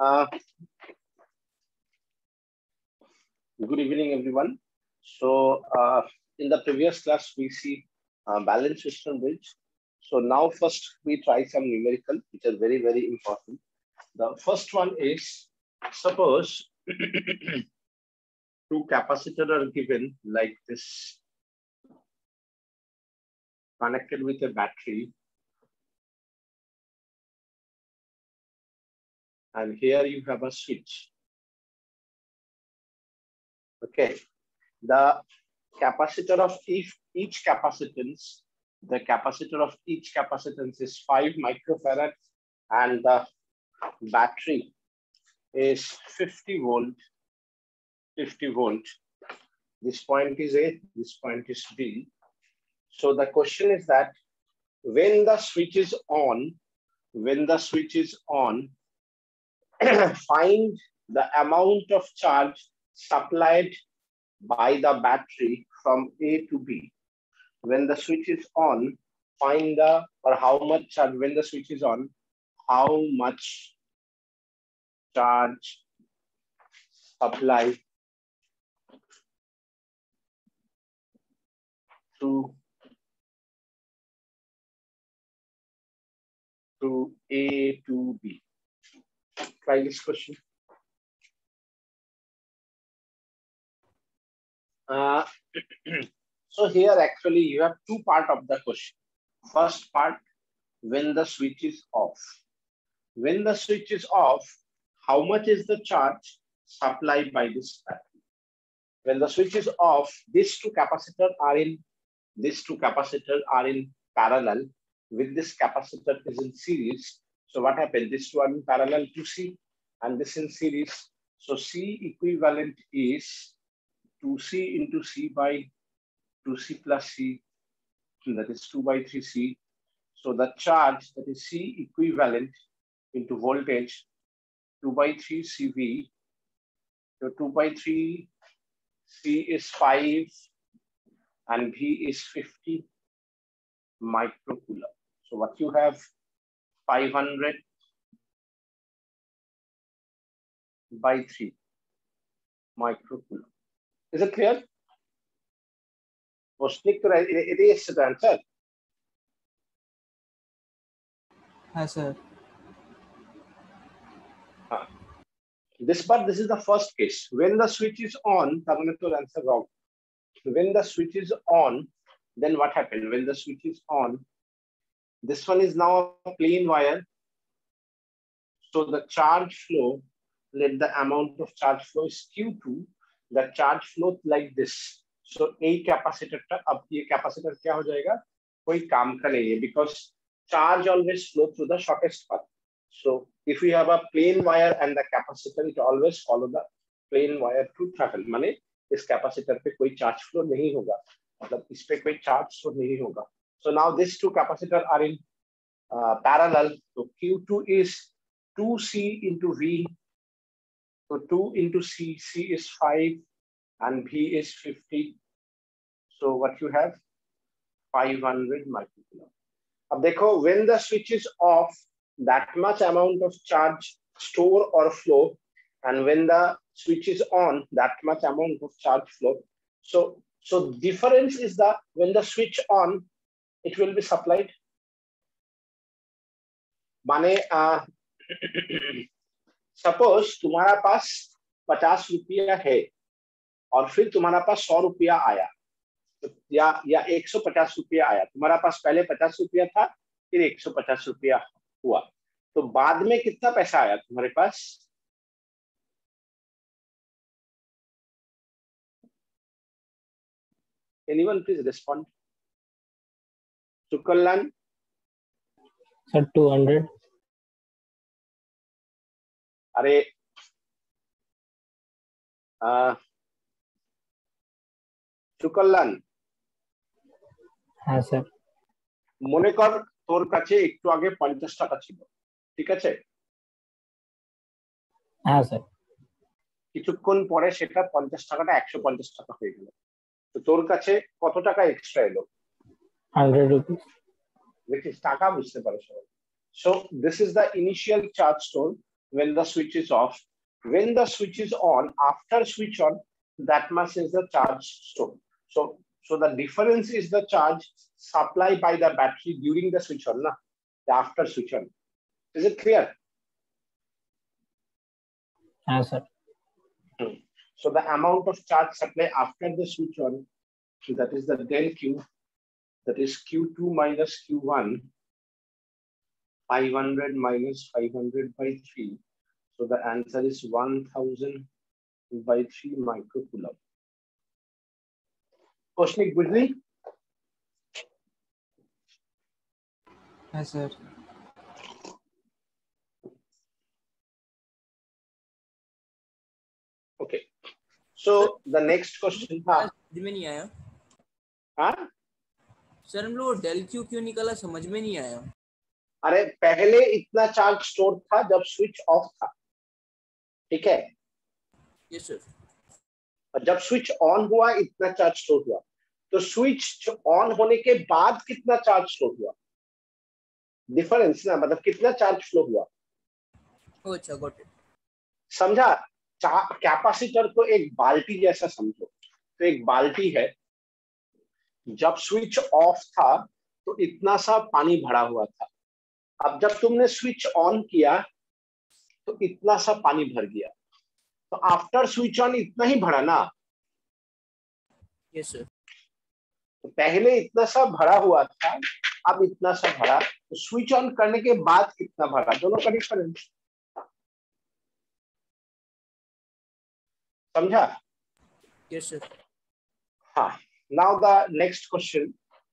Good evening, everyone. So, in the previous class, we see balance system bridge. So now first we try some numerical, which are very, very important. The first one is, suppose two capacitors are given like this, connected with a battery. And here you have a switch. Okay. The capacitor of each capacitance, the capacitor of each capacitance is 5 microfarad, and the battery is 50 volt. 50 volt. This point is A, this point is B. So the question is that when the switch is on, find the amount of charge supplied by the battery from A to B. When the switch is on, find the, or how much charge, when the switch is on, how much charge supplied to A to B. Try this question. So here actually you have two parts of the question. First part, when the switch is off. When the switch is off, how much is the charge supplied by this battery? When the switch is off, these two capacitors are in parallel. With this capacitor is in series. So what happened? This one parallel to C and this in series. So C equivalent is 2C into C by 2C plus C, that is 2 by 3C. So the charge, that is C equivalent into voltage, 2 by 3 CV. So 2 by 3 C is 5 and V is 50 microcoulomb. So what you have, 500 by 3 microcoulomb. Is it clear? It is the answer. Yes, sir. This is the first case. When the switch is on, answer wrong. When the switch is on, then what happened? When the switch is on, this one is now a plain wire. So the charge flow, let the amount of charge flow is Q2. The charge flow like this. So a capacitor, अब ये capacitor क्या हो जाएगा? कोई काम का नहीं है, because charge always flow through the shortest path. So if we have a plain wire and the capacitor, it always follow the plain wire to travel. माने इस capacitor पे कोई charge flow नहीं होगा, मतलब इस पे कोई charge flow नहीं होगा. So now these two capacitors are in parallel. So Q2 is 2C into V. So 2 into C, C is 5 and V is 50. So what you have? 500 microcoulomb. Ab dekho, when the switch is off, that much amount of charge store or flow, and when the switch is on, that much amount of charge flow. So difference is that when the switch on, it will be supplied. माने suppose तुम्हारा पास 50 रुपया है और फिर तुम्हारा पास 100 रुपया आया, या 150 रुपया आया. तुम्हारा पास पहले 50 रुपया था, फिर 150 रुपया हुआ, तो बाद में कितना पैसा आया तुम्हारे पास? Anyone please respond. Sukallan? Sir, 200. अरे সুকল্যাণ, হ্যাঁ স্যার। মনে কর তোর কাছে একটু আগে 50 টাকা ছিল, ঠিক আছে? হ্যাঁ স্যার। কিছুক্ষণ পরে সেটা 50 টাকাটা 150 টাকা হয়ে গেল, তো তোর কাছে কত টাকা এক্সট্রা এলো? 100 rupees. দেখিস টাকা বুঝতে পারো সবাই. So this is the initial charge store when the switch is off. When the switch is on, after switch on, that much is the charge stored. So the difference is the charge supplied by the battery during the switch on, na? After switch on. Is it clear? Yes, sir. So the amount of charge supply after the switch on, that is the del Q, that is Q2 minus Q1, 500 minus 500 by 3. So the answer is 1000 by 3 microcoulomb. Question बुझली? Yes, sir. Okay. So the next question. हाँ. समझ में नहीं आया. हाँ? Sir हम लोग del Q क्यों निकाला समझ में नहीं आया. अरे पहले इतना चार्ज स्टोर था जब स्विच ऑफ था, ठीक है? Yes sir. और जब स्विच ऑन हुआ इतना चार्ज स्टोर हुआ. तो स्विच ऑन होने के बाद कितना चार्ज स्टोर हुआ? डिफरेंस ना, मतलब कितना चार्ज फ्लो हुआ. अच्छा, गॉट इट. समझा? कैपेसिटर को एक बाल्टी जैसा समझो. तो एक बाल्टी है, जब स्विच ऑफ था तो इतना सा पानी भरा हुआ था. अब जब तुमने स्विच ऑन किया तो इतना सा पानी भर गया. तो आफ्टर स्विच ऑन इतना ही भरा ना. Yes sir. तो पहले इतना सा भरा हुआ था, अब इतना सा भरा. तो स्विच ऑन करने के बाद कितना भरा, दोनों का डिफरेंस. समझा? Yes sir. हाँ. Now the next question.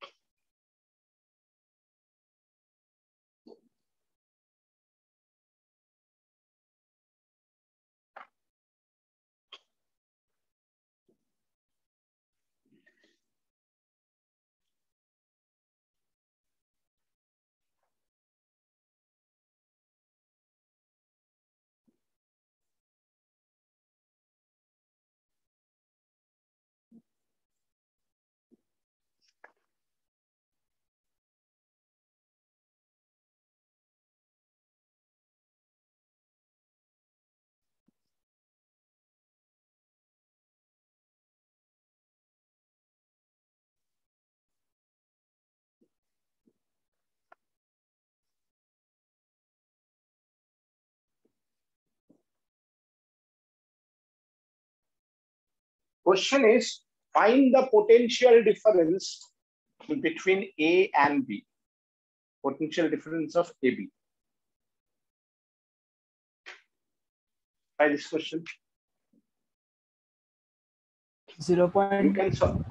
Question is, find the potential difference between A and B. Potential difference of AB. Try this question. 0.25 You can solve.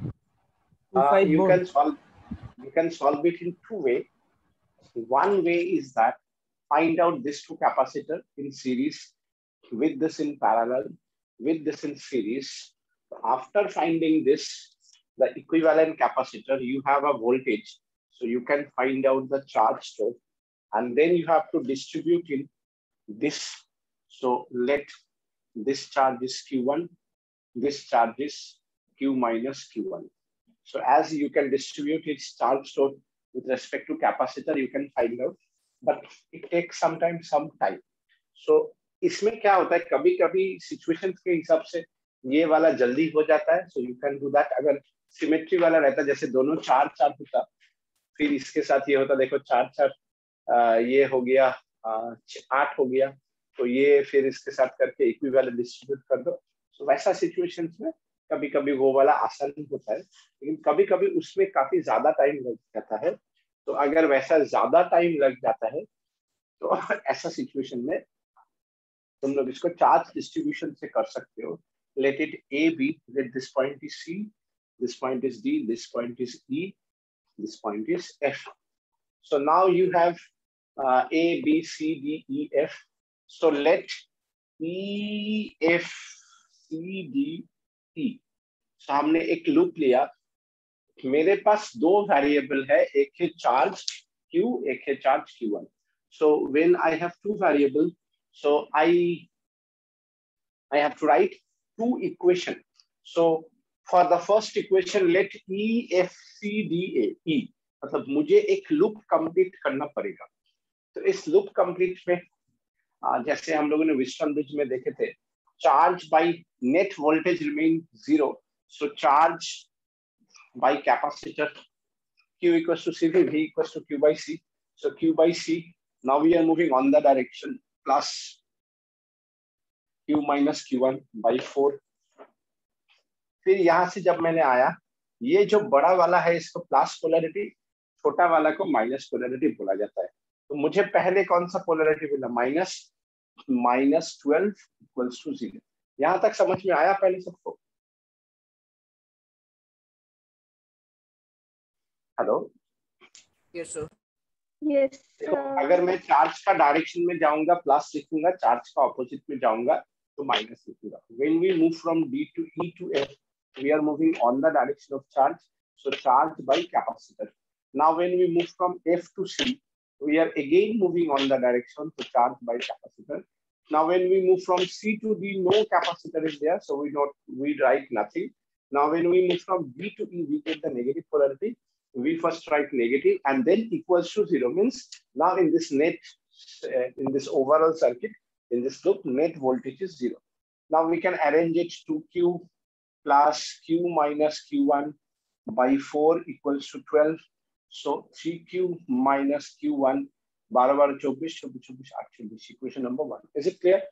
You can solve it in two ways. One way is that find out these two capacitors in series with this in parallel, with this in series. After finding this, the equivalent capacitor, you have a voltage. So you can find out the charge stored, and then you have to distribute in this. So let this charge is Q1, this charge is Q minus Q1. So as you can distribute its charge stored with respect to capacitor, you can find out, but it takes sometimes some time. So इसमें क्या होता है, कभी कभी situations के हिसाब से ये वाला जल्दी हो जाता है. So you can do that. अगर सिमेट्री वाला रहता, जैसे दोनों 4-4 होता, फिर इसके साथ ये होता, देखो 4-4 ये हो गया, 8 हो गया, तो ये फिर इसके साथ करके इक्विवेलेंट डिस्ट्रीब्यूट कर दो. सो वैसा सिचुएशंस में कभी कभी वो वाला आसान होता है, लेकिन कभी कभी उसमें काफी ज्यादा टाइम लग जाता है. तो अगर वैसा ज्यादा टाइम लग जाता है तो ऐसा सिचुएशन में तुम लोग इसको चार्ज डिस्ट्रीब्यूशन से कर सकते हो. Let it A be, let this point is C, this point is D, this point is E, this point is F. So now you have A, B, C, D, E, F. So let E, F, C, D, E. So हमने एक loop लिया. मेरे पास दो variable है, एक है charge Q, एक है charge Q1. So when I have two variables, so I have to write two equation. So for the first equation, let E, F, C, D, A, E. मतलब मुझे एक लूप कंप्लीट करना पड़ेगा. तो इस loop complete में जैसे हम लोगों ने विस्टन ब्रिज में देखे थे, charge by net voltage remain 0, so charge by capacitor Q equals to CV, V equals to Q by C. So Q by C, now we are moving on the direction plus Q minus Q1 by 4. फिर यहां से जब मैंने आया, ये जो बड़ा वाला है इसको प्लस पोलैरिटी, छोटा वाला को माइनस पोलैरिटी बोला जाता है। तो मुझे पहले कौन सा पोलैरिटी मिला, -12 इक्वल्स टू 0। यहां तक समझ में आया पहले सबको? Hello, yes sir. यस देखो, अगर मैं चार्ज का डायरेक्शन में जाऊंगा प्लस लिखूंगा, चार्ज का ऑपोजिट में जाऊंगा तो माइनस लिखूंगा। When we move from D to E to F, we are moving on the direction of charge, so charge by capacitor. Now when we move from F to C, we are again moving on the direction, so charge by capacitor. Now when we move from C to D, no capacitor is there, so we write nothing. Now when we move from D to E, we get the negative polarity. We first write negative and then equals to 0, means now in this in this overall circuit, in this loop, net voltage is 0. Now we can arrange it to Q plus Q minus Q1 by 4 equals to 12. So 3Q minus Q1, 12 12 24 24 48, equation number 1. Is it clear?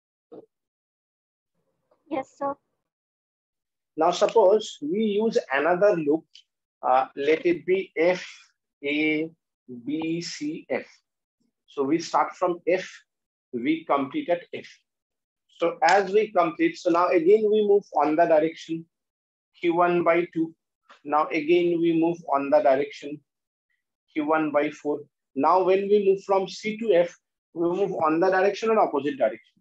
Yes, sir. Now suppose we use another loop. Let it be F, A, B, C, F. So we start from F, we complete at F. So as we complete, so now again we move on the direction Q1 by 2. Now again we move on the direction Q1 by 4. Now when we move from C to F, we move on the direction or opposite direction?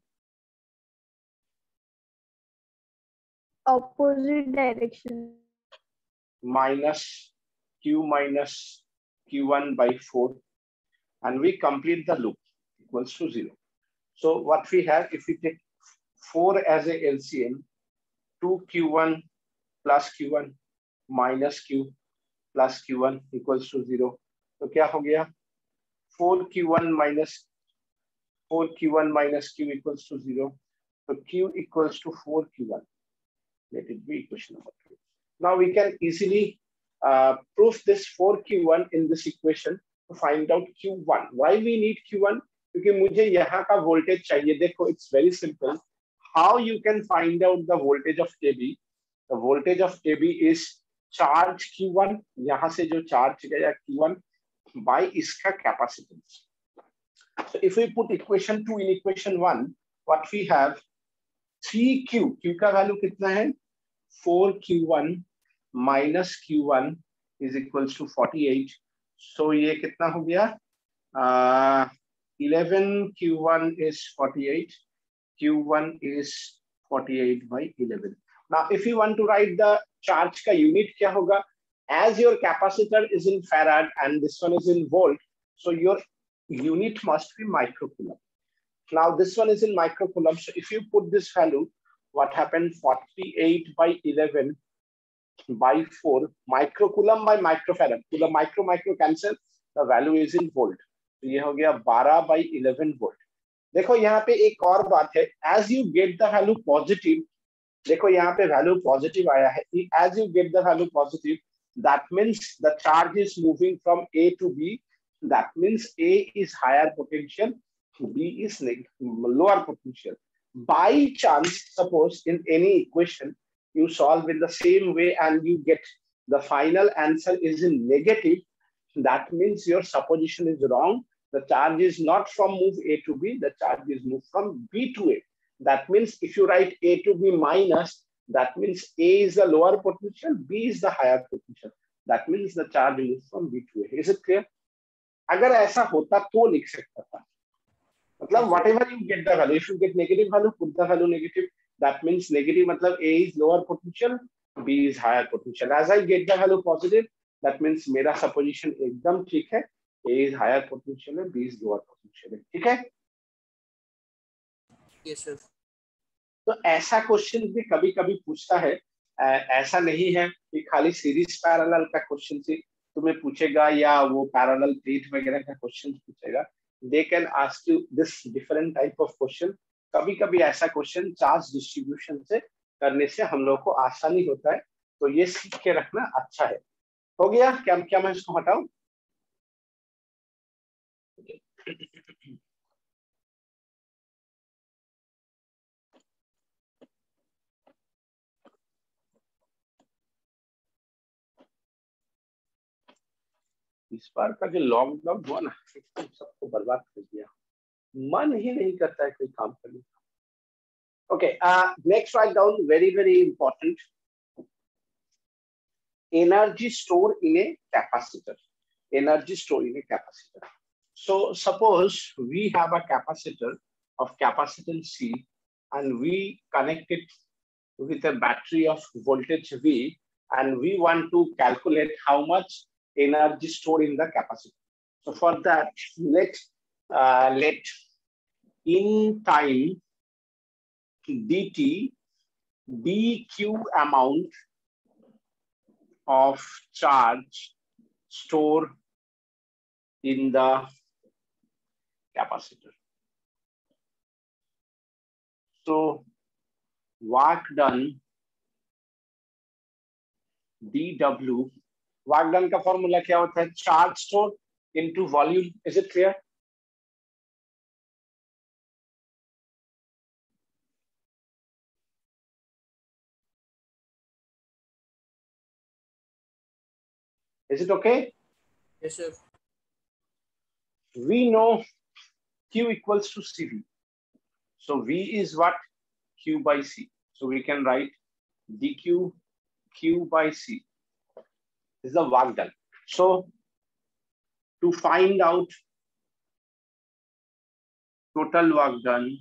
Opposite direction. Minus Q1 by 4, and we complete the loop equals to 0. So what we have, if we take 4 as a LCM, 2Q1 plus Q1 minus Q plus Q1 equals to 0. तो क्या हो गया, 4Q1 minus Q equals to 0. So Q equals to 4Q1. Let it be equation number 2. Now we can easily prove this 4Q1 in this equation to find out Q1. Why we need Q1? क्योंकि मुझे यहाँ का voltage चाहिए। देखो, it's very simple. How you can find out the voltage of AB? The voltage of AB is charge Q1, यहाँ से जो charge गया Q1 by इसका capacitance. So if we put equation 2 in equation 1, what we have, 3Q, Q का value कितना है? 4Q1 minus Q1 is equals to 48. So ये कितना हो गया? 11 Q1 is 48. Q1 is 48 by 11. Now, if you want to write the charge का unit क्या होगा? As your capacitor is in farad and this one is in volt, so your unit must be microcoulomb. Now this one is in microcoulomb. So if you put this value, what happened? 48 by 11 by 4 microcoulomb by microfarad. So the micro cancel. The value is in volt. तो ये हो गया 12 by 11 volt. देखो यहाँ पे एक और बात है. As you get the value positive, देखो यहाँ पे value positive आया है. As you get the value positive, that means the charge is moving from A to B. That means A is higher potential, B is lower potential. By chance, suppose in any equation you solve in the same way and you get the final answer is in negative, that means your supposition is wrong. The charge is not from move A to B, the charge is moved from B to A. That means if you write A to B minus, that means A is the lower potential, B is the higher potential. That means the charge moves from B to A. Is it clear? अगर ऐसा होता तो लिख सकता था. मतलब whatever you get the value, if you get negative value, put the value negative. That means negative मतलब A is lower potential, B is higher potential. As I get the value positive, that means मेरा supposition एकदम ठीक है. A is higher potential है, B is lower potential है. ठीक है? Yes sir. तो ऐसा क्वेश्चन भी कभी-कभी पूछता है. ऐसा नहीं है कि खाली सीरीज पैरेलल का क्वेश्चन से तुम्हें पूछेगा या वो पैरेलल प्लेट वगैरह का क्वेश्चन पूछेगा. they can ask you this different type of question. कभी कभी ऐसा क्वेश्चन चार्ज डिस्ट्रीब्यूशन से करने से हम लोग को आसानी होता है, तो ये सीख के रखना अच्छा है. हो गया क्या? क्या मैं इसको हटाऊं? इस बार का जो लॉकडाउन हुआ ना, एकदम सबको बर्बाद कर दिया. मन ही नहीं करता है कोई काम करने का. Okay, next write down, very important. Energy stored in a capacitor. Energy stored in a capacitor. So suppose we have a capacitor of capacitance C and we connect it with a battery of voltage V, and we want to calculate how much energy stored in the capacitor. So for that, let in time dt dq amount of charge stored in the capacitor. So work done dw, work done का formula क्या होता है? Charge store into volume. Is it clear? Is it okay? Yes, sir. We know Q equals to CV. So V is what? Q by C. So we can write dq Q by C. This is the work done. So to find out total work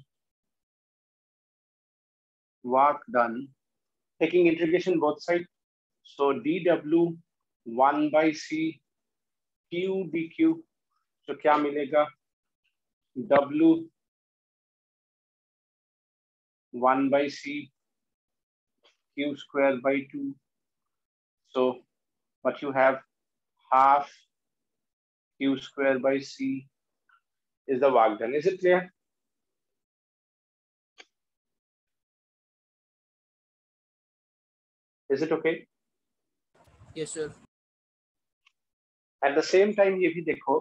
done, taking integration both sides. So dw 1 by C Q dq. So क्या मिलेगा? W 1 by C Q square by 2. So what you have, half Q square by C is the work done. Is it clear? Is it okay? Yes, sir. At the same time, ये भी देखो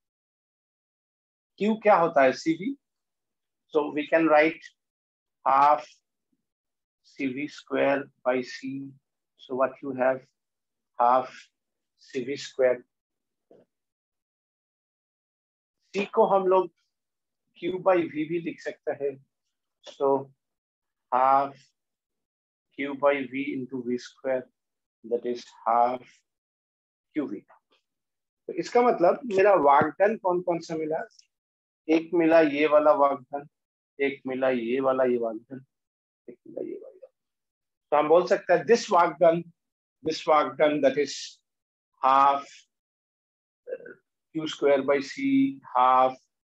Q क्या होता है? CV. So we can write half CV square by C. So what you have, half CV square. C को हम लोग Q by V भी लिख सकते हैं. So half Q by V into V square, that is half QV. तो इसका मतलब मेरा वर्क डन कौन कौन सा मिला? एक मिला ये वाला वर्क डन, एक मिला ये वाला ये वर्क डन, एक मिला ये वाला. तो हम बोल सकते हैं this work done that is half Q square by C, half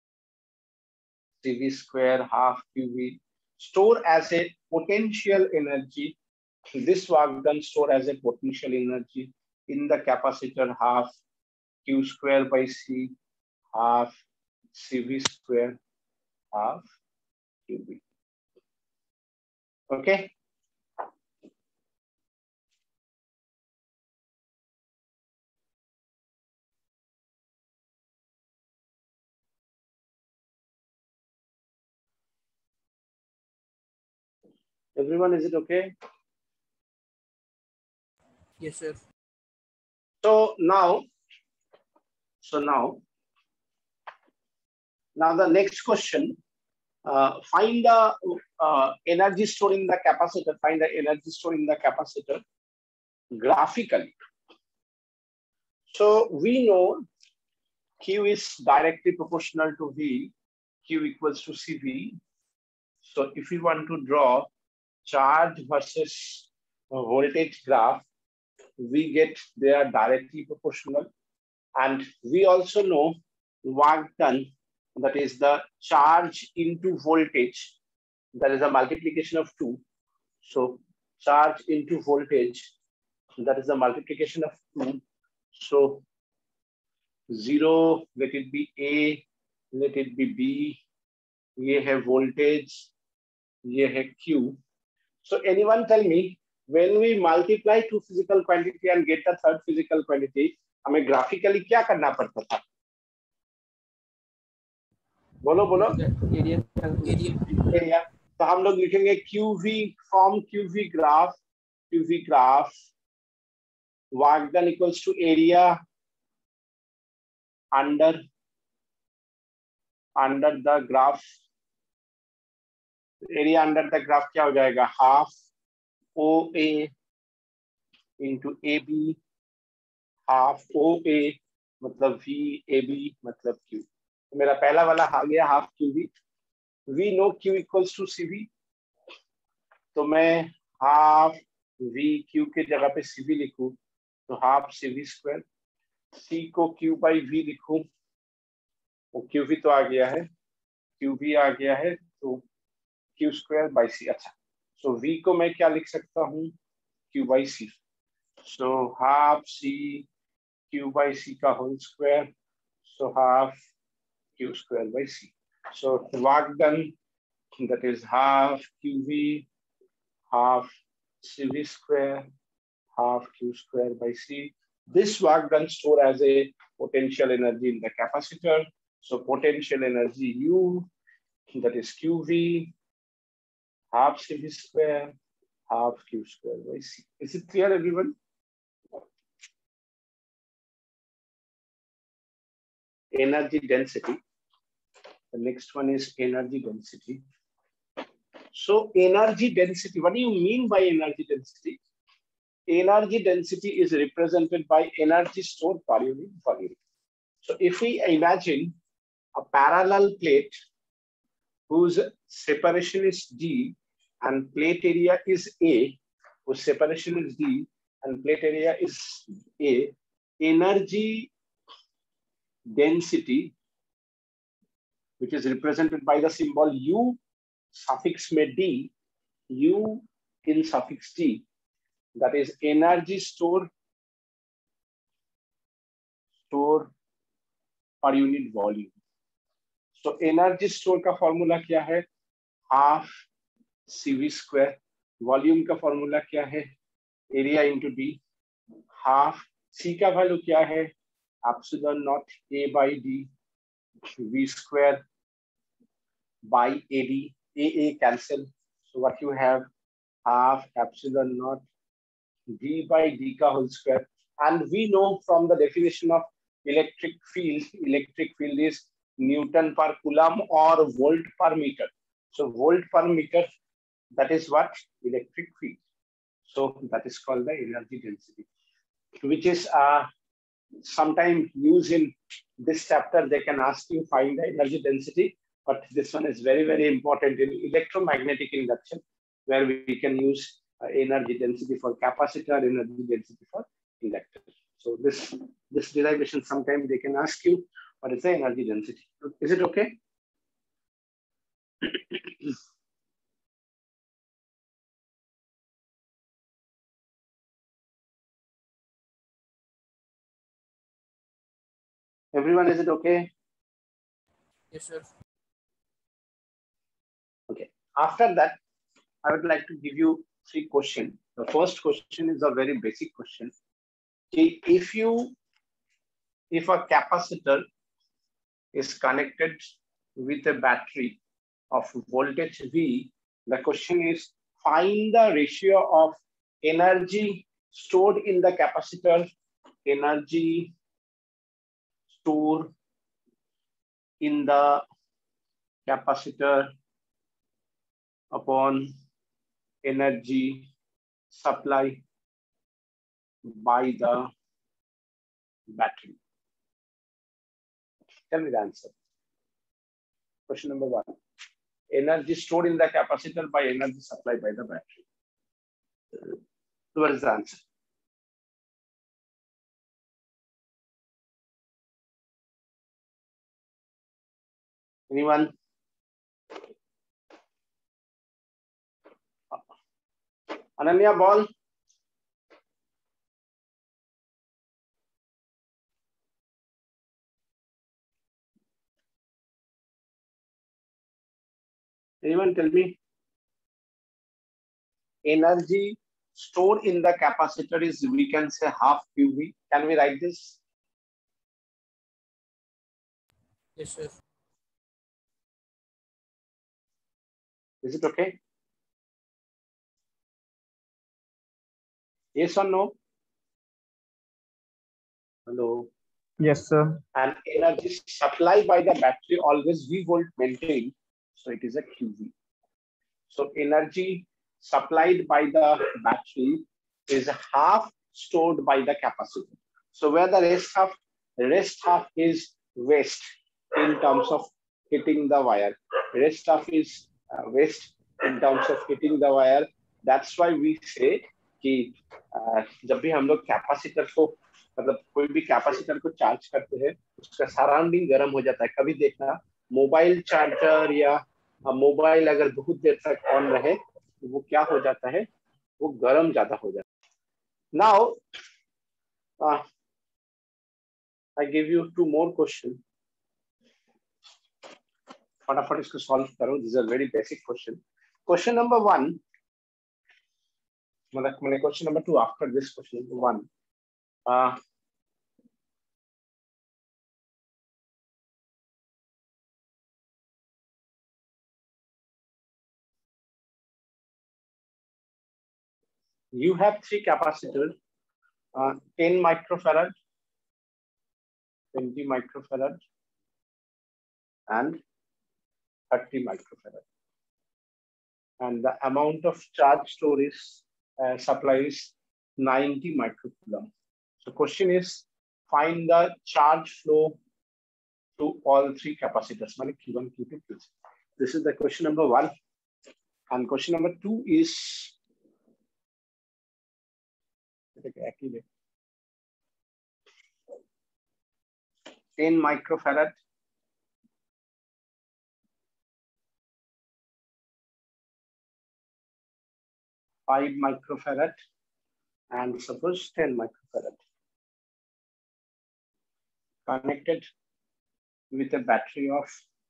CV square, half QV, store as a potential energy. This work done store as a potential energy in the capacitor, half Q square by C, half CV square, half QV. Okay. Everyone, is it okay? Yes, sir. So now the next question, find the energy stored in the capacitor. Find the energy stored in the capacitor graphically. So we know Q is directly proportional to V. Q equals to CV. So if we want to draw charge versus voltage graph, we get they are directly proportional. And we also know work done, that is the charge into voltage, that is a multiplication of 2. So charge into voltage, that is a multiplication of 2. So 0, let it be A let it be B, ये है voltage, ये है Q. So anyone tell me, when we multiply two physical quantity and get the third physical quantity, हमें graphically क्या करना पड़ता था? बोलो बोलो. एरिया. तो हम लोग लिखेंगे QV from QV graph work done equals to area under the graph. Area under the graph क्या हो जाएगा? Half OA into AB, half OA मतलब VAB मतलब Q. तो मेरा पहला वाला आ गया half QV. We know Q equals to CV, तो मैं हाफ VQ के जगह पे CV लिखूं तो हाफ CV स्क्वायर. C को Q बाई V लिखूं, वो QV तो आ गया है, QV आ गया है, तो Q स्क्वायर बाई C. अच्छा, सो V को मैं क्या लिख सकता हूँ? Q by C. So half C Q by C का whole square, so half Q square by C. So work done, that is half QV, half CV square, half Q square by C. This work done store as a potential energy in the capacitor. So potential energy U, that is QV, half CV square, half Q square by C. Is it clear, everyone? Energy density. The next one is energy density. So energy density, what do you mean by energy density? Energy density is represented by energy stored per unit volume. So if we imagine a parallel plate whose separation is D and plate area is A, whose separation is D and plate area is A, energy density, which is represented by the symbol U suffix में D, U in suffix D, that is energy stored per unit volume. So energy store का formula क्या है? Half CV square. Volume का formula क्या है? Area into D. Half C का value क्या है? Epsilon naught A by D, V square by AD. AA cancel. So what you have? Half epsilon naught V by D ka whole square. And we know from the definition of electric field is Newton per coulomb or volt per meter. So volt per meter, that is what? Electric field. So that is called the energy density, which is sometime used in this chapter. They can ask you find the energy density. But this one is very, very important in electromagnetic induction, where we can use energy density for capacitor, energy density for inductor. So this derivation, sometimes they can ask you what is the energy density. Is it okay? Everyone, is it okay? Yes, sir. Okay. After that, I would like to give you 3 questions. The first question is a very basic question. If a capacitor is connected with a battery of voltage V, the question is find the ratio of energy stored in the capacitor, energy stored in the capacitor upon energy supply by the battery. Tell me the answer. Question number 1. Energy stored in the capacitor by energy supplied by the battery. What is the answer? Anyone? Ananya, ball. Anyone tell me? Energy stored in the capacitor is, we can say, half QV. Can we write this? Yes, sir. Is it okay? Yes or no? Hello. Yes, sir. And energy supplied by the battery always V volt maintained, so it is a QV. So energy supplied by the battery is half stored by the capacitor. So where the rest half is waste in terms of hitting the wire. Rest half is waste in terms of hitting the wire. That's why we say कि जब भी हम लोग capacitor को मतलब कोई भी capacitor को चार्ज करते हैं उसका सराउंडिंग गर्म हो जाता है. कभी देखना मोबाइल चार्जर या मोबाइल अगर बहुत देर तक ऑन रहे तो वो क्या हो जाता है, वो गर्म ज्यादा हो जाता है. Now I give you 2 more questions. फटाफट इसको सॉल्व करो. These are very basic question. Question number 1. मतलब question number 2 after this question number 1. You have 3 capacitors, 10 microfarad, 20 microfarad, and 30 microfarad. And the amount of charge storage supply is 90 microcoulomb. So question is, find the charge flow to all 3 capacitors. Q1, Q2, Q3. This is the question number 1. And question number 2 is, 10 microfarad, 5 microfarad, and suppose 10 microfarad connected with a battery of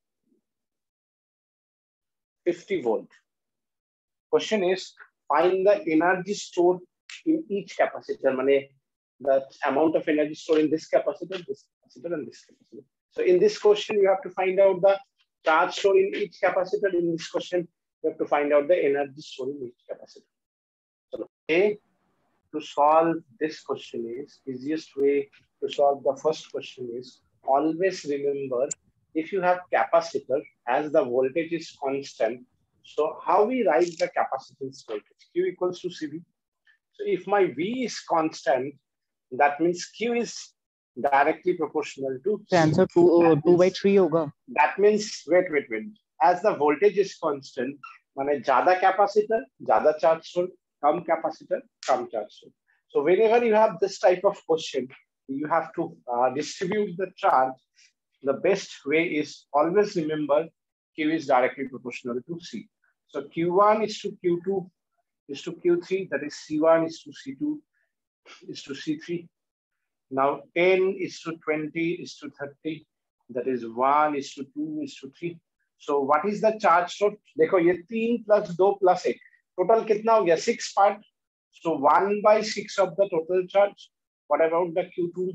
50 volt. Question is, find the energy stored in each capacitor. The amount of energy stored in this capacitor, and this capacitor. So in this question, you have to find out the charge stored in each capacitor. In this question, you have to find out the energy stored in each capacitor. So A, to solve this question is, easiest way to solve the first question is, always remember, if you have capacitor, as the voltage is constant, so how we write the capacitance voltage? Q equals to CV. So if my V is constant, that means Q is directly proportional to The answer 2/3 होगा. That means, wait. As the voltage is constant, माने ज़्यादा capacitor, ज़्यादा charge stored, come capacitor, come charge stored. So whenever you have this type of question, you have to distribute the charge. The best way is always remember Q is directly proportional to C. So Q1 is to Q2 is to Q3, that is C1 is to C2 is to C3. Now 10 is to 20 is to 30, that is 1 is to 2 is to 3. So what is the charge stored? देखो ये 3 plus 2 plus 1 total कितना हो गया? 6 part. So 1/6 of the total charge. What about the Q2?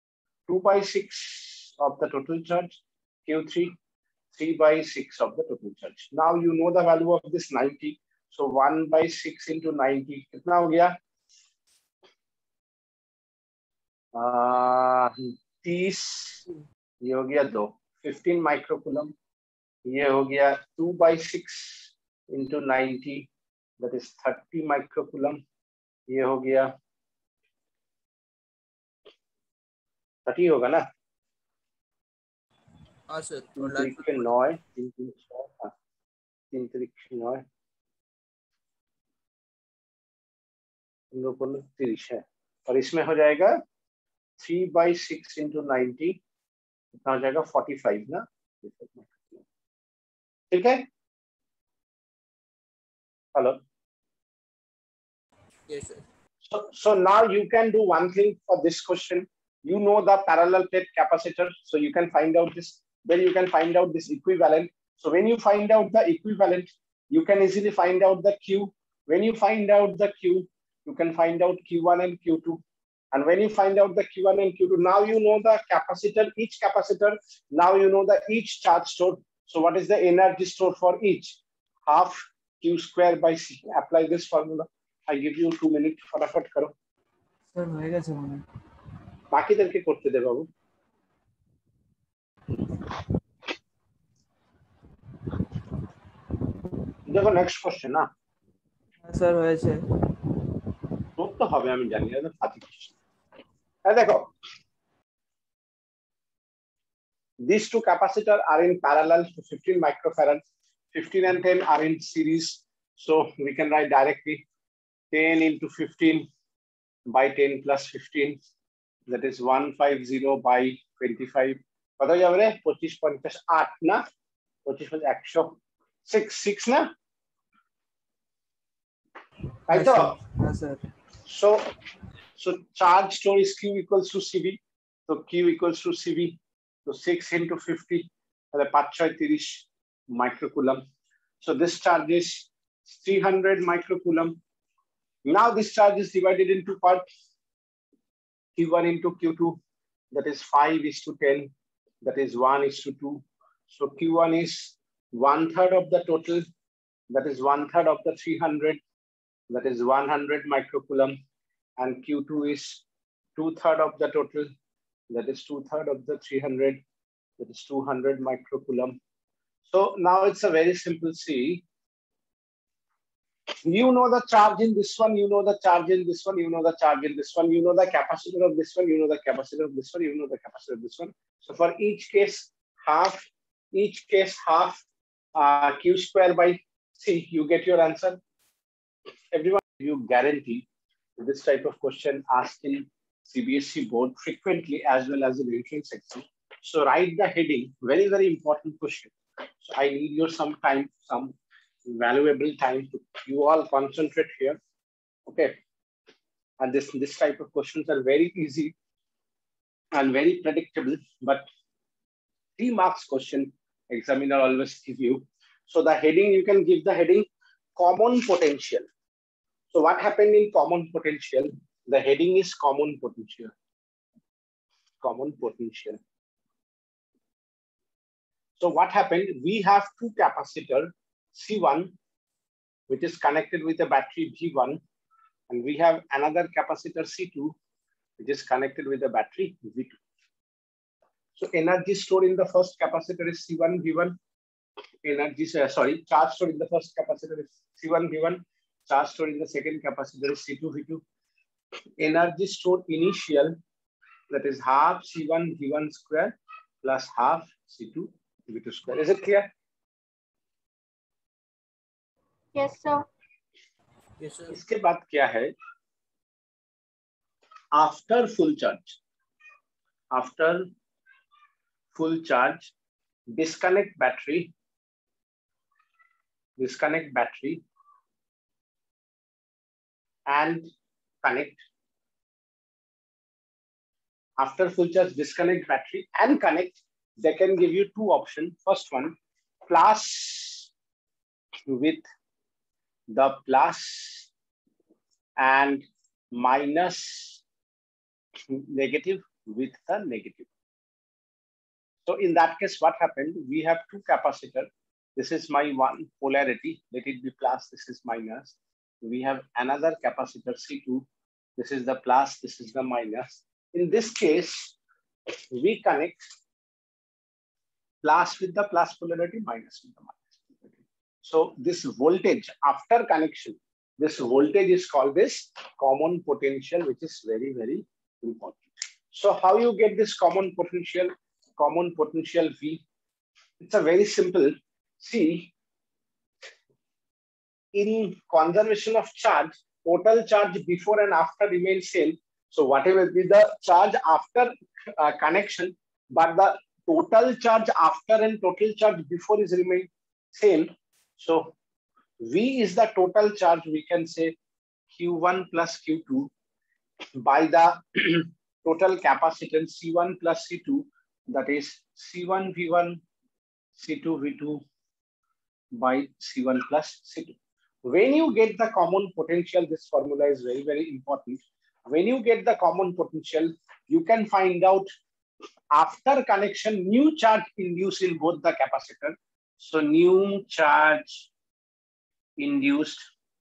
2/6 of the total charge. Q3 3/6 of the total charge. Now you know the value of this 90. So 1/6 into 90 कितना हो गया? 30. ये हो गया 2. 15 microcoulomb. ये हो गया 2/6 into 90, that is 30 microcoulomb. ये हो गया 30 होगा ना? हाँ सर. 9 3 9 30 है. और इसमें हो जाएगा 3/6 into 90 कितना हो जाएगा? 45 ना? ठीक है? Hello. Yes, sir. So now you can do one thing for this question. You know the parallel plate capacitor, so you can find out this. Then you can find out this equivalent. So when you find out the equivalent, you can easily find out the Q. When you find out the Q, you can find out Q1 and Q2. And when you find out the Q1 and Q2, now you know the capacitor, each capacitor. Now you know the each charge stored. So what is the energy stored for each? Half Q square by C. Apply this formula. I give you 2 minutes. फटाफट करो. Sir हो गया जमाना. बाकीদেরকে করতে দে বাবু. দেখো next question না. Sir হয়েছে. তোর তো হবে আমি জানি না ফাটি কোশ্চেন. এই দেখো. These two capacitors are in parallel to 15 microfarad. 15 and 10 are in series. So we can write directly 10 into 15 by 10 plus 15. That is 150 by 25. কত যাবে রে? 25 50 8 না? 25 100 6 না? তাই তো? হ্যাঁ sir. So charge store is Q equals to CV. So Q equals to CV. So 6 into 50, 530 microcoulomb. So this charge is 300 microcoulomb. Now this charge is divided into parts. Q1 into Q2, that is 5:10, that is 1:2. So Q1 is 1/3 of the total, that is 1/3 of the 300, that is 100 microcoulomb, and Q2 is 2/3 of the total, that is 2/3 of the 300, that is 200 microcoulomb. So now it's a very simple C. You know the charge in this one, you know the charge in this one, you know the charge in this one, you know the capacitor of this one, you know the capacitor of this one, you know the capacitor of this one. So for each case half Q square by C, you get your answer. Everyone, you guarantee this type of question asked in CBSE board frequently as well as in entrance exam. So write the heading, very, very important question. So I need your some time, some valuable time to you all concentrate here. Okay. And this type of questions are very easy and very predictable, but 3 marks question examiner always give you. So the heading, you can give the heading common potential. So what happened in common potential? The heading is common potential. Common potential. So what happened? We have two capacitors, C1, which is connected with a battery V1, and we have another capacitor C2, which is connected with a battery V2. So energy stored in the first capacitor is C1 V1. Charge stored in the first capacitor is C1 V1. Charge stored in the second capacitor is C2 V2. Energy stored initial, that is half C1 V1 square plus half C2 V2 square. Is it clear? Yes, sir. Yes, sir. इसके बाद क्या है? After full charge, disconnect battery and connect. After full charge, disconnect battery and connect. They can give you two options. First one, plus with the plus and minus, negative with the negative. So in that case, what happened? We have two capacitors. This is my one polarity. Let it be plus. This is minus. We have another capacitor C2. This is the plus. This is the minus. In this case, we connect plus with the plus polarity, minus with the minus polarity. So this voltage after connection, this voltage is called this common potential, which is very, very important. So how you get this common potential? Common potential V. It's a very simple. See, in conservation of charge, total charge before and after remains same. So whatever be the charge after connection, but the total charge after and total charge before is remain same. So V is the total charge, we can say Q1 plus Q2 by the total capacitance C1 plus C2, that is C1 V1, C2 V2 by C1 plus C2. When you get the common potential, this formula is very, very important. When you get the common potential, you can find out after connection, new charge induced in both the capacitor. So new charge induced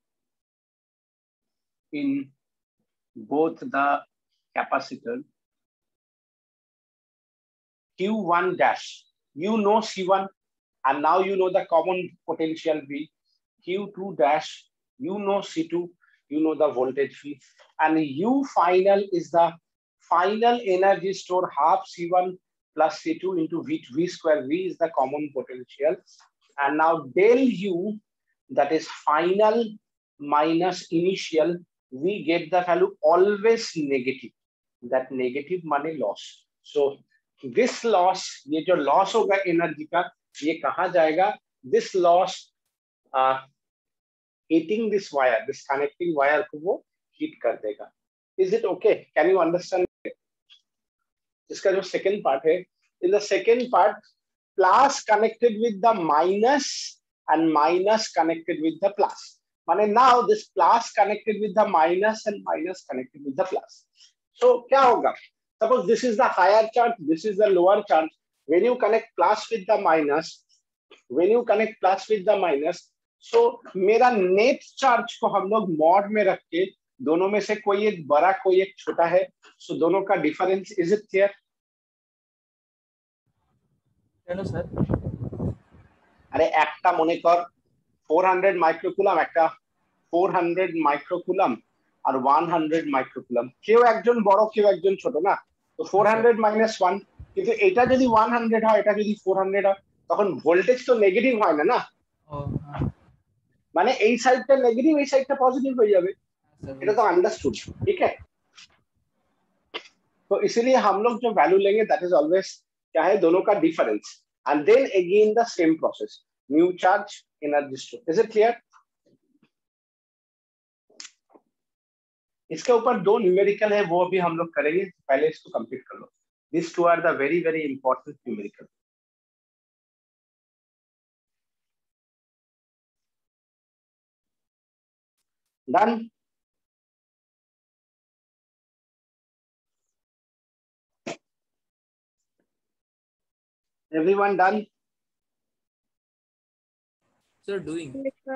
in both the capacitor. Q1 dash, you know C1, and now you know the common potential V. Q2 dash, you know C2, you know the voltage V, and U final is the final energy store half C1 plus C2 into V square. V is the common potential, and now del U, that is final minus initial, we get the value always negative. That negative money loss. So this loss, ये जो loss होगा energy का, ये कहाँ जाएगा? This loss hitting this wire, this connecting wire को वो hit कर देगा. Is it okay? Can you understand? इसका जो second part है, in the second part, plus connected with the minus and minus connected with the plus. माने now this plus connected with the minus and minus connected with the plus. So क्या होगा? Suppose this is the higher charge, this is the lower charge. When you connect plus with the minus, so मेरा net charge को हम लोग mod में रख के दोनों में से कोई एक बड़ा कोई एक छोटा है, so दोनों का difference, is it clear? Hello sir. अरे একটা মনে কর 400 মাইক্রোকুলাম, একটা 400 মাইক্রোকুলাম আর 100 মাইক্রোকুলাম, কেউ একজন বড় কেউ একজন ছোট না, তো 400 মাইনাস 1, কিন্তু এটা যদি 100 হয় এটা যদি 400 হয় তখন ভোল্টেজ তো নেগেটিভ হয় না, মানে এই সাইডটা নেগেটিভ এই সাইডটা পজিটিভ হয়ে যাবে, এটা তো अंडरस्टूड, ठीक है? तो इसलिए हम लोग जो वैल्यू लेंगे दैट इज ऑलवेज क्या है, दोनों का difference, and then again the same process, new charge energy store. Is it clear? इसके ऊपर दो न्यूमेरिकल है, वो अभी हम लोग करेंगे, पहले इसको कंप्लीट कर लो. This two are the very very important numerical. Done? Everyone done? Sir, doing. Yes, sir.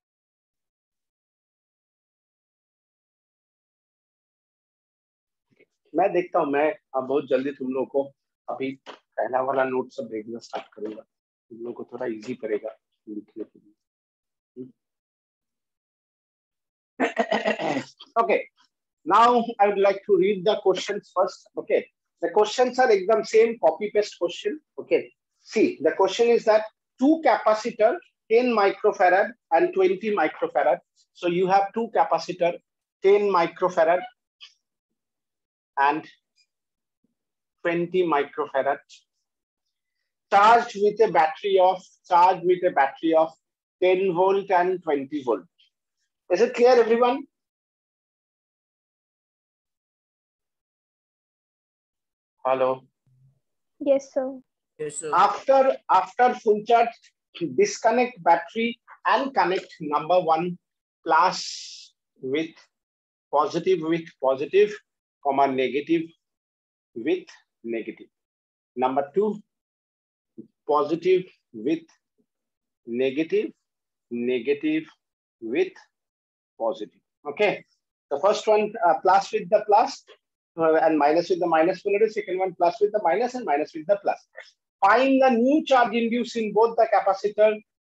मैं देखता हूँ, मैं अब बहुत जल्दी तुम लोगों को अभी पहला वाला नोट सब भेजना स्टार्ट करूंगा, तुम लोगों को थोड़ा इजी पड़ेगा लिखने के लिए. Okay, now I would like to read the questions first. Okay, the questions are एकदम same copy paste question. Okay, see, the question is that two capacitor 10 microfarad and 20 microfarad. So you have two capacitor 10 microfarad and 20 microfarad charged with a battery of 10 volt and 20 volt. Is it clear, everyone? Hello. Yes, sir. Yes sir. After full charge, disconnect battery and connect number 1 plus with positive comma negative with negative. Number 2, positive with negative with positive. Okay, the first one plus with the plus and minus with the minus polarity. Second one plus with the minus and minus with the plus. Find the new charge induced in both the capacitor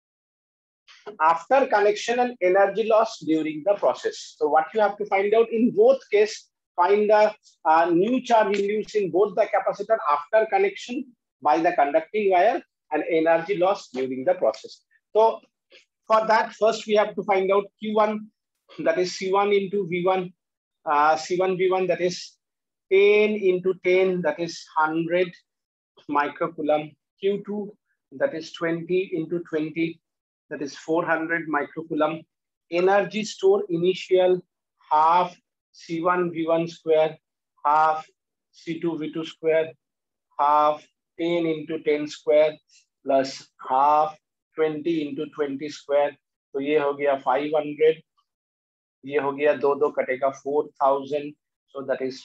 after connection and energy loss during the process. So what you have to find out in both case, find the new charge induced in both the capacitor after connection by the conducting wire and energy loss during the process. So for that, first we have to find out Q1, that is C1 into V1, C1 V1, that is 10 into 10, that is 100 microcoulomb. Q2, that is 20 into 20, that is 400 microcoulomb. Energy store initial half C1 V1 square, half C2 V2 square, half 10 into 10 square plus half 20 into 20 square, तो ये हो गया 500, ये हो गया 2 कटेगा 4000, so that is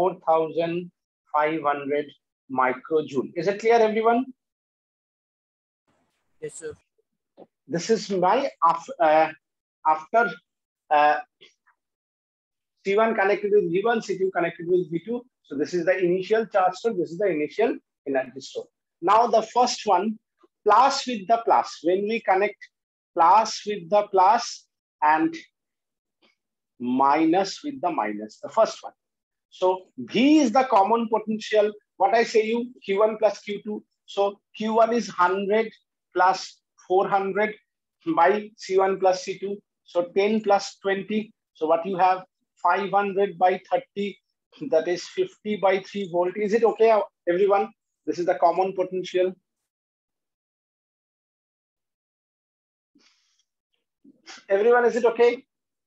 4500 microjoule. Is it clear, everyone? Yes, sir. This is my after C1 connected with V1, C2 connected with V2. So this is the initial charge store, this is the initial energy store. Now the first one, plus with the plus. When we connect plus with the plus and minus with the minus, the first one. So V is the common potential. What I say you, Q1 plus Q2. So Q1 is 100 plus 400 by C1 plus C2. So 10 plus 20. So what you have, 500 by 30, that is 50 by 3 volt. Is it okay, everyone? This is the common potential. Everyone, is it okay?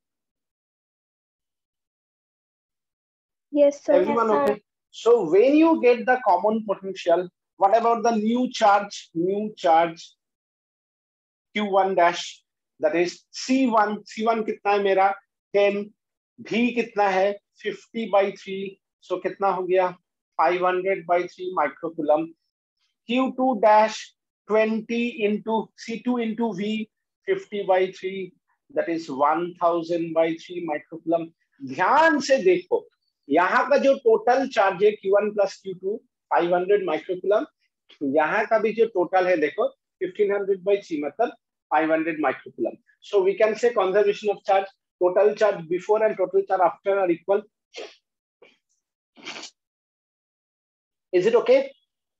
Yes, sir. Everyone, Yes, okay? So when you get the common potential, what about the new charge? New charge Q1 dash, that is C1. C1 कितना है मेरा 10, V कितना है 50 by 3, so कितना हो गया 500 by 3 microcoulomb. Q2 dash 20 into C2 into V 50 by 3, that is 1000 by 3 microcoulomb. ध्यान से देखो, यहाँ का जो टोटल चार्ज है Q1 plus Q2 500 microcoulomb, यहाँ का भी जो टोटल है देखो 1500 by 3 मतलब 500 microcoulomb. So we can say conservation of charge, total charge before and total charge after are equal. Is it okay?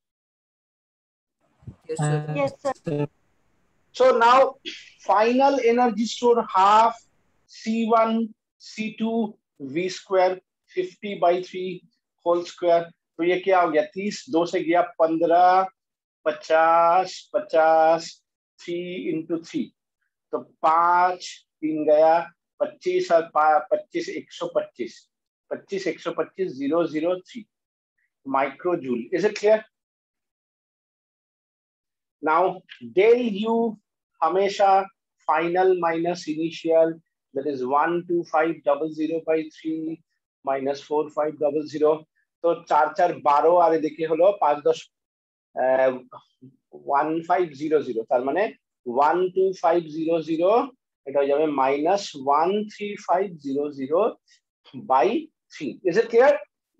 Yes, sir. Yes, sir. So now final energy store half C1 C2 V square 50 by 3 whole square. तो ये क्या हो गया 30, 2 से गया 15, 50, 50, 3 into 3, तो 5, 3 गया 25 और 25 125, 25 125 003 microjoule. Is it clear? Now del U हमेशा final minus initial, that is 12500 by 3 minus 4500. तो 4 4 12 আর এদিকে হলো 5 10 1500, তার মানে 12500 এটা হয়ে যাবে minus 13500 by 3. Is it clear?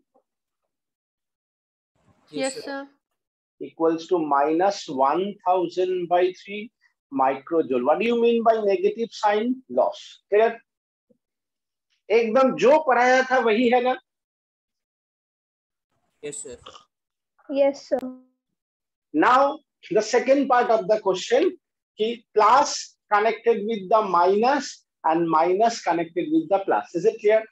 Yes, sir. Equals to minus 1000 by 3 microjoule. What do you mean by negative sign? Loss. Clear? एकदम जो पढ़ाया था वही है ना? Yes, sir. Yes, sir. Now the second part of the question, ki plus connected with the minus and minus connected with the plus. Is it clear?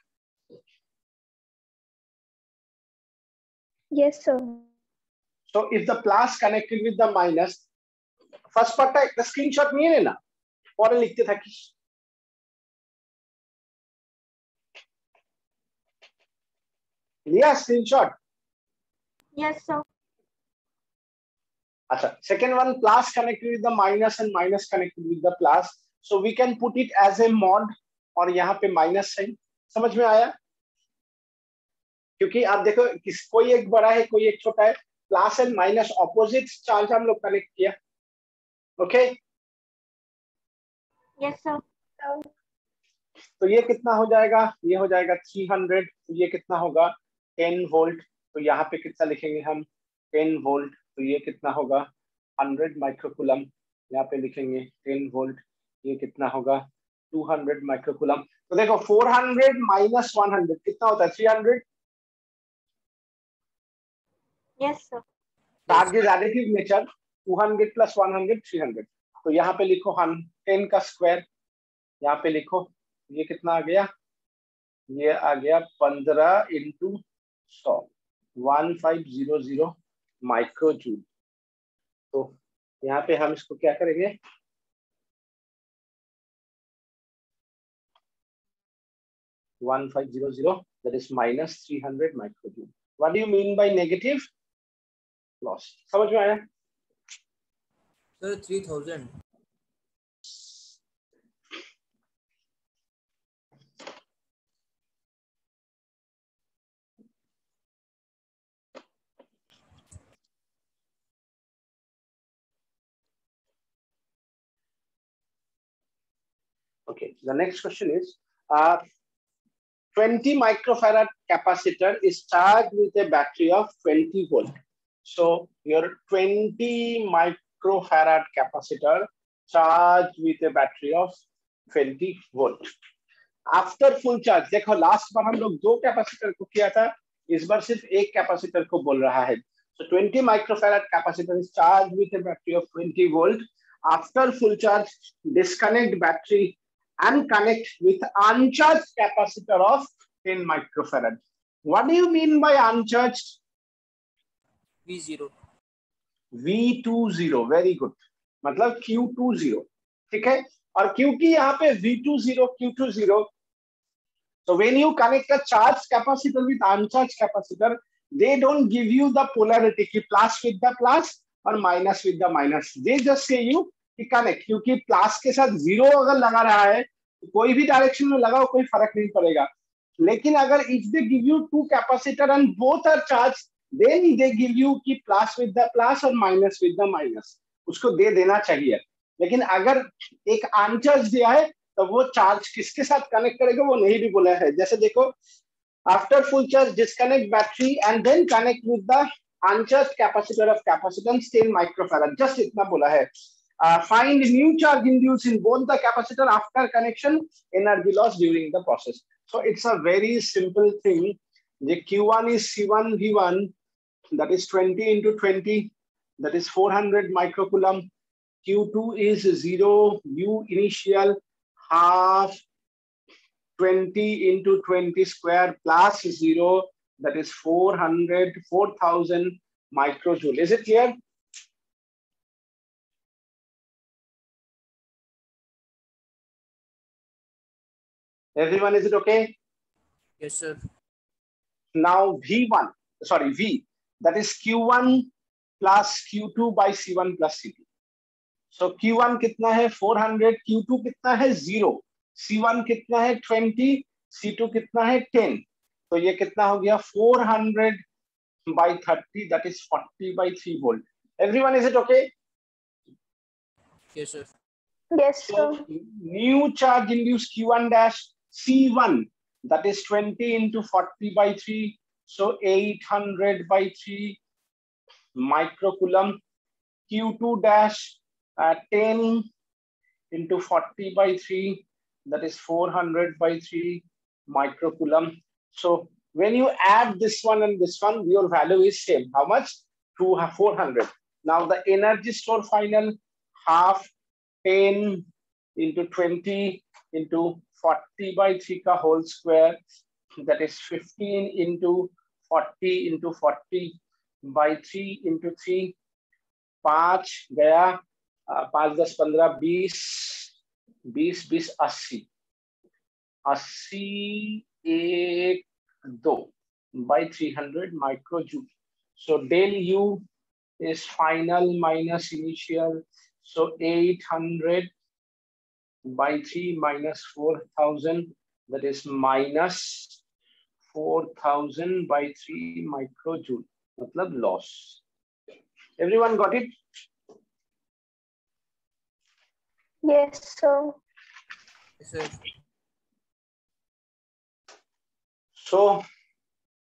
Yes, sir. So if the plus connected with the minus, first part the screenshot নিয়ে নে না, পরে লিখতে থাকিস। लिया screenshot? Yes, sir. अच्छा, second one plus connected with the minus and minus connected with the plus, so we can put it as a mod और यहाँ पे minus sign. समझ में आया? क्योंकि आप देखो कोई एक बड़ा है कोई एक छोटा है, plus and minus opposite charge हम लोग कनेक्ट किया. Okay yes sir. तो ये कितना हो जाएगा, ये हो जाएगा 300, तो ये कितना होगा 10 वोल्ट, तो यहाँ पे कितना लिखेंगे हम 10 वोल्ट, तो ये कितना होगा 100 माइक्रोकूलम, यहाँ पे लिखेंगे 10 वोल्ट, ये कितना होगा 200 माइक्रोकूलम. तो देखो 400 माइनस 100 कितना होता है 300. Yes sir. Charge is additive nature, 200 plus 100 300. तो यहाँ पे लिखो 10 का स्क्वायर, यहाँ पे लिखो ये कितना आ गया, ये आ गया 15 इंटू 100 1500 माइक्रोजूल. तो यहाँ पे हम इसको क्या करेंगे, that is minus 300 microjoule. What do you mean by negative loss? समझ में आया? Sir, 3000. Okay, the next question is 20 microfarad capacitor is charged with a battery of 20 volt. So your 20 microfarad capacitor charged with a battery of 20 volt. After full charge, देखो last बार हम लोग 2 capacitor को किया था, इस बार सिर्फ एक कैपेसिटर को बोल रहा है. So 20 microfarad capacitor is charged with a battery of 20 volt. After full charge, disconnect battery and connect with uncharged capacitor of 10 microfarad. What do you mean by uncharged? V0. V20, very good. मतलब Q20, ठीक है. और क्योंकि यहाँ पे V20, Q20, so when you connect a charged capacitor with uncharged capacitor, they don't give you the polarity कि plus with the plus और minus with the minus. They just say you कि connect, क्योंकि plus के साथ 0 अगर लगा रहा है तो कोई भी डायरेक्शन में लगाओ कोई फर्क नहीं पड़ेगा. लेकिन अगर if they give you 2 capacitor and both are charged, then they give you कि plus with the plus और minus with the minus. उसको दे देना चाहिए. लेकिन अगर एक अनचार्ज दिया है तो वो चार्ज किसके साथ कनेक्ट करेगा वो नहीं भी बोला है. जैसे देखो, after full charge disconnect battery and then connect with the uncharge capacitor of capacitance 10 microfarad, just इतना बोला है. Find new charge induce in both the capacitor after connection, energy loss during the process. So it's a very simple thing. The Q1 is C1 V1, that is 20 into 20, that is 400 microcoulomb. Q2 is 0 U initial half 20 into 20 square plus 0, that is 4,000 microjoule. Is it clear? Everyone, is it okay? Yes, sir. Now V1, sorry, V, that is Q1 plus Q2 by C1 plus C2. So Q1 कितना है 400, Q2 कितना है 0, C1 कितना है 20, C2 कितना है 10. तो ये कितना हो गया 400 by 30, that is 40 by 3 volt. Everyone, is it okay? Yes, sir. Yes, So sir. new charge induced Q1 dash C1, that is 20 into 40 by 3, so 800 by 3 microcoulomb. Q2 dash 10 into 40 by 3, that is 400 by 3 microcoulomb. So when you add this one and this one, your value is same. How much? 400. Now the energy store final, half 10 into 20 into 40 by 3 ka whole square, that is 15 into 40 into 40 by 3 into 3, 5 गया, 5 10 15 20 20 20 80 80 1 2 by 300 microjoule. So del U is final minus initial, so 800 by 3 minus 4,000, that is minus 4,000 by 3 microjoule, मतलब loss. Everyone got it? Yes, sir. Yes, sir. So